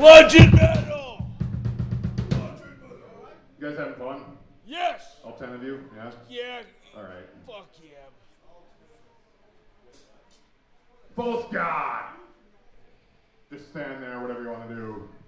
Bludgeon metal! You guys having fun? Yes! All 10 of you? Yeah? Yeah. All right. Fuck yeah. False God! Just stand there, whatever you want to do.